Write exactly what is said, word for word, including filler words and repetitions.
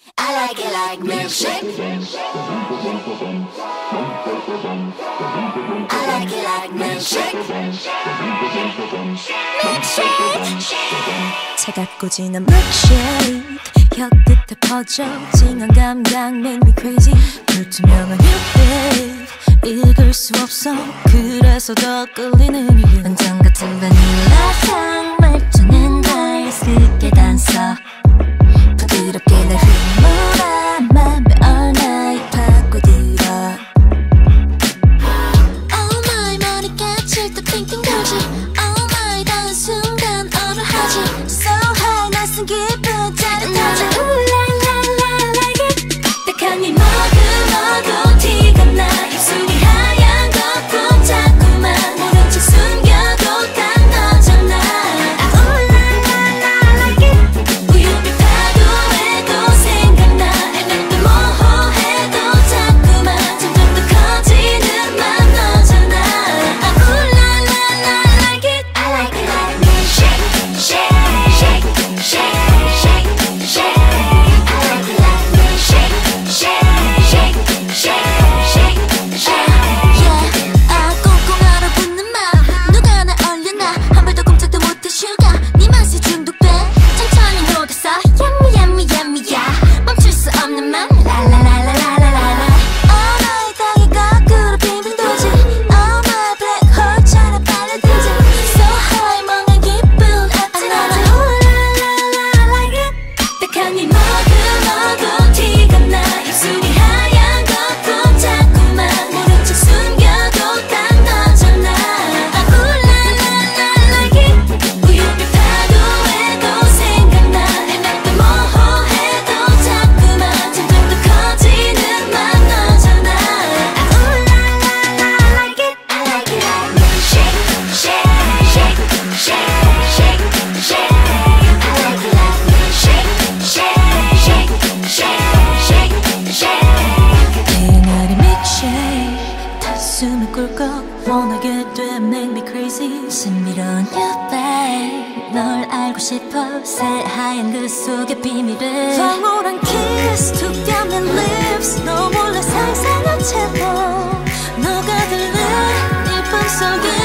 I like it like milkshake. I like it like milkshake. Milkshake. 차갑고 진한 milkshake. 혀 끝에 퍼져 찡한 감각 make me crazy. 불투명한 lipstick 읽을 수 없어 그래서 더 끌리는 이유. 완전 같은 바닐라 향 말투는 달스럽게 단서 부드럽게 날 휘몰아 맘에 all night 파고들어. Oh my 머리까지 또 빙빙 돌지. Oh my 닿은 순간 얼얼하지. So high 낯선 기분 짜릿하지. Ooh la la la like it. 딱딱한 이 머금어도 티가 나. 입술이 하얀 거품 자꾸만 모른 척 숨겨도 딱 너잖아. Ooh la la la like it. 우유빛 파도에도 생각나. 애매도 모호해도 자꾸만 점점 더 커지는 맘 너잖아. Ooh la la la like it. I like it like milkshake, shake, shake, shake, shake, shake. I like it like milkshake, shake, shake, shake, shake, shake. Yeah, 아 꽁꽁 얼어붙는 맘 누가 날 얼려놔. 한 발도 꼼짝도 못해 슈가 네 맛에 중독돼. 천천히 녹았어 yummy yummy yummy야. 멈출 수 없는 맘 라라라라라라라. Oh my 땅이 거꾸로 빙빙 돌지. Oh my black hole처럼 빨려들지. So high 멍한 기분 아찔하지. Ooh la la la like it. 딱딱한 이 머금어도 티가 나. 입술이 하얀 거품 자꾸만 모른 척 숨겨도 딱 너잖아. Ooh la la la like it. 우유빛 파도에도 생각나. 애매도 모호해도 자꾸만 점점 더 커지는 맘 너잖아. Ooh la la la like it. I like it like milkshake, shake, shake, shake, shake, shake. I like it like milkshake, shake, shake, shake, shake, shake. 그날의 milkshake 다 숨을 꿀꺽 원하게 돼 make me crazy. 신비로운 you babe 널 알고 싶어. 새하얀 그 속의 비밀을 황홀한 kiss 툭 감는 lips 너 몰래 상상한 채로 녹아들래 네 품속에.